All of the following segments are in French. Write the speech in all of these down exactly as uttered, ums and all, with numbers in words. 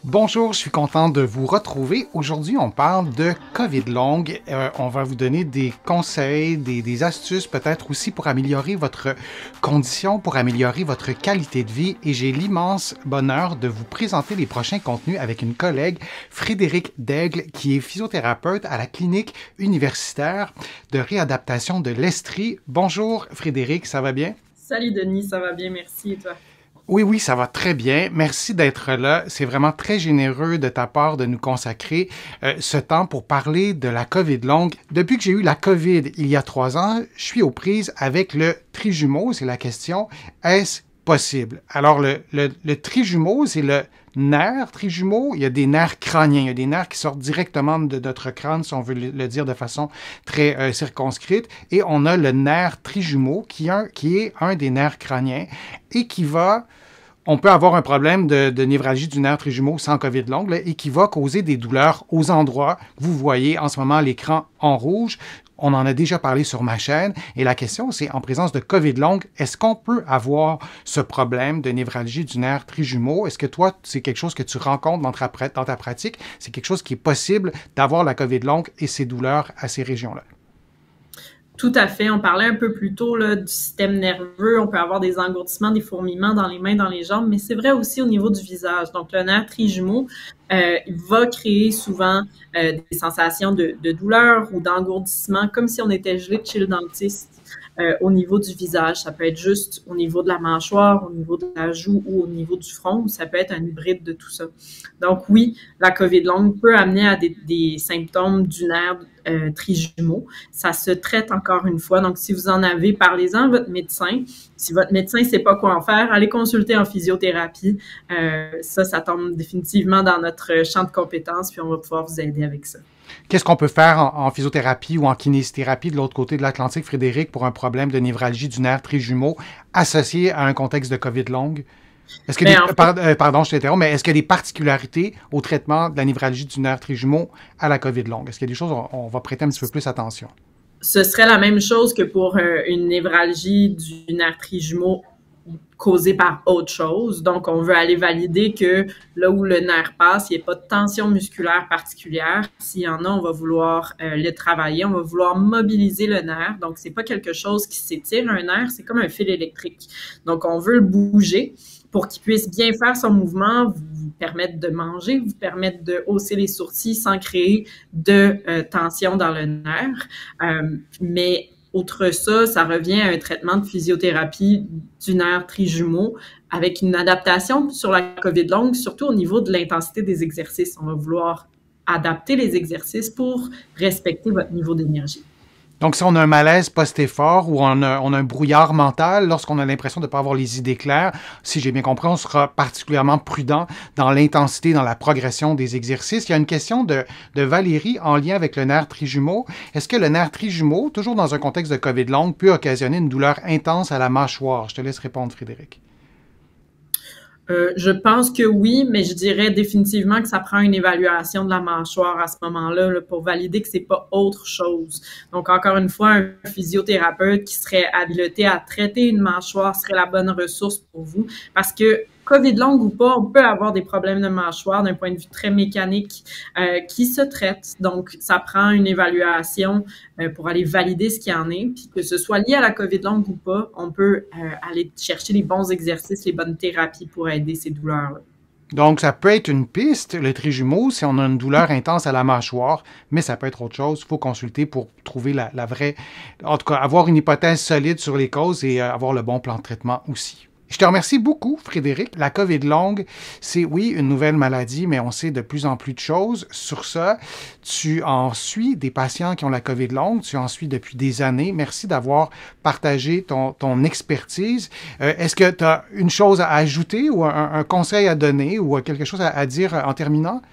Bonjour, je suis content de vous retrouver. Aujourd'hui, on parle de COVID longue. Euh, on va vous donner des conseils, des, des astuces peut-être aussi pour améliorer votre condition, pour améliorer votre qualité de vie. Et j'ai l'immense bonheur de vous présenter les prochains contenus avec une collègue, Frédérique Daigle, qui est physiothérapeute à la clinique universitaire de réadaptation de l'Estrie. Bonjour Frédérique, ça va bien? Salut Denis, ça va bien, merci. Et toi? Oui, oui, ça va très bien. Merci d'être là. C'est vraiment très généreux de ta part de nous consacrer euh, ce temps pour parler de la COVID longue. Depuis que j'ai eu la COVID il y a trois ans, je suis aux prises avec le trijumeau. C'est la question, est-ce possible? Alors, le, le, le trijumeau, c'est le nerf trijumeau. Il y a des nerfs crâniens. Il y a des nerfs qui sortent directement de notre crâne, si on veut le, le dire de façon très euh, circonscrite. Et on a le nerf trijumeau, qui, un, qui est un des nerfs crâniens et qui va... On peut avoir un problème de, de névralgie du nerf trijumeau sans COVID longue là, et qui va causer des douleurs aux endroits que vous voyez en ce moment à l'écran en rouge. On en a déjà parlé sur ma chaîne. Et la question, c'est en présence de COVID longue, est-ce qu'on peut avoir ce problème de névralgie du nerf trijumeau? Est-ce que toi, c'est quelque chose que tu rencontres dans ta, dans ta pratique? C'est quelque chose qui est possible d'avoir la COVID longue et ces douleurs à ces régions-là? Tout à fait. On parlait un peu plus tôt là, du système nerveux. On peut avoir des engourdissements, des fourmillements dans les mains, dans les jambes, mais c'est vrai aussi au niveau du visage. Donc, le nerf trijumeau euh, va créer souvent euh, des sensations de, de douleur ou d'engourdissement, comme si on était gelé de chez le dentiste euh, au niveau du visage. Ça peut être juste au niveau de la mâchoire, au niveau de la joue ou au niveau du front, ou ça peut être un hybride de tout ça. Donc, oui, la COVID longue peut amener à des, des symptômes du nerf Euh, trijumeau. Ça se traite encore une fois. Donc, si vous en avez, parlez-en à votre médecin. Si votre médecin ne sait pas quoi en faire, allez consulter en physiothérapie. Euh, ça, ça tombe définitivement dans notre champ de compétences, puis on va pouvoir vous aider avec ça. Qu'est-ce qu'on peut faire en, en physiothérapie ou en kinésithérapie de l'autre côté de l'Atlantique, Frédéric, pour un problème de névralgie du nerf trijumeau associé à un contexte de COVID longue? Est-ce que des, en fait, par, euh, pardon, je t'interromps, mais est-ce qu'il y a des particularités au traitement de la névralgie du nerf trijumeau à la COVID longue? Est-ce qu'il y a des choses où on, on va prêter un petit peu plus attention? Ce serait la même chose que pour euh, une névralgie du nerf trijumeau causée par autre chose. Donc, on veut aller valider que là où le nerf passe, il n'y a pas de tension musculaire particulière. S'il y en a, on va vouloir euh, le travailler, on va vouloir mobiliser le nerf. Donc, c'est pas quelque chose qui s'étire. Un nerf, c'est comme un fil électrique. Donc, on veut le bouger pour qu'il puisse bien faire son mouvement, vous permettre de manger, vous permettre de hausser les sourcils sans créer de euh, tension dans le nerf. Euh, mais outre ça, ça revient à un traitement de physiothérapie du nerf trijumeau avec une adaptation sur la COVID longue, surtout au niveau de l'intensité des exercices. On va vouloir adapter les exercices pour respecter votre niveau d'énergie. Donc, si on a un malaise post-effort ou on a, on a un brouillard mental, lorsqu'on a l'impression de ne pas avoir les idées claires, si j'ai bien compris, on sera particulièrement prudent dans l'intensité, dans la progression des exercices. Il y a une question de, de Valérie en lien avec le nerf trijumeau. Est-ce que le nerf trijumeau, toujours dans un contexte de COVID longue, peut occasionner une douleur intense à la mâchoire? Je te laisse répondre, Frédéric. Euh, je pense que oui, mais je dirais définitivement que ça prend une évaluation de la mâchoire à ce moment-là là, pour valider que c'est pas autre chose. Donc, encore une fois, un physiothérapeute qui serait habilité à traiter une mâchoire serait la bonne ressource pour vous parce que COVID longue ou pas, on peut avoir des problèmes de mâchoire d'un point de vue très mécanique euh, qui se traitent. Donc, ça prend une évaluation euh, pour aller valider ce qu'il y en est. Puis que ce soit lié à la COVID longue ou pas, on peut euh, aller chercher les bons exercices, les bonnes thérapies pour aider ces douleurs-là. Donc, ça peut être une piste, le trijumeau, si on a une douleur intense à la mâchoire, mais ça peut être autre chose. Il faut consulter pour trouver la, la vraie... En tout cas, avoir une hypothèse solide sur les causes et euh, avoir le bon plan de traitement aussi. Je te remercie beaucoup, Frédéric. La COVID longue, c'est, oui, une nouvelle maladie, mais on sait de plus en plus de choses sur ça. Tu en suis des patients qui ont la COVID longue, tu en suis depuis des années. Merci d'avoir partagé ton, ton expertise. Euh, est-ce que tu as une chose à ajouter ou un, un conseil à donner ou quelque chose à, à dire en terminant?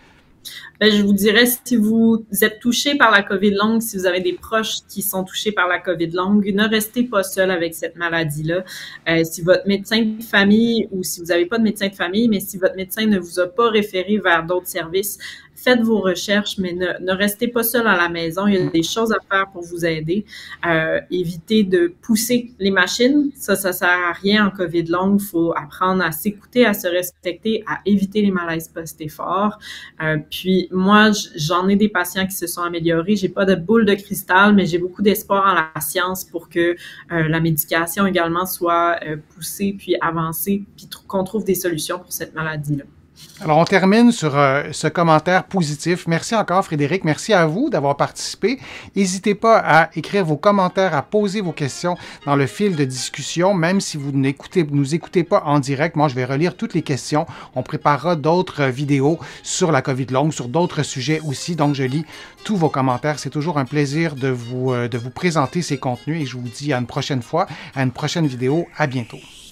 Ben, je vous dirais, si vous êtes touché par la COVID longue, si vous avez des proches qui sont touchés par la COVID longue, ne restez pas seul avec cette maladie-là. Euh, si votre médecin de famille ou si vous n'avez pas de médecin de famille, mais si votre médecin ne vous a pas référé vers d'autres services, faites vos recherches, mais ne, ne restez pas seul à la maison. Il y a des choses à faire pour vous aider. Euh, évitez de pousser les machines. Ça, ça sert à rien en COVID longue. Il faut apprendre à s'écouter, à se respecter, à éviter les malaises post-effort. Euh, puis moi, j'en ai des patients qui se sont améliorés. J'ai pas de boule de cristal, mais j'ai beaucoup d'espoir en la science pour que euh, la médication également soit euh, poussée puis avancée, puis qu'on trouve des solutions pour cette maladie-là. Alors, on termine sur euh, ce commentaire positif. Merci encore, Frédéric. Merci à vous d'avoir participé. N'hésitez pas à écrire vos commentaires, à poser vos questions dans le fil de discussion, même si vous n'écoutez, nous écoutez pas en direct. Moi, je vais relire toutes les questions. On préparera d'autres vidéos sur la COVID longue, sur d'autres sujets aussi. Donc, je lis tous vos commentaires. C'est toujours un plaisir de vous, euh, de vous présenter ces contenus et je vous dis à une prochaine fois, à une prochaine vidéo. À bientôt.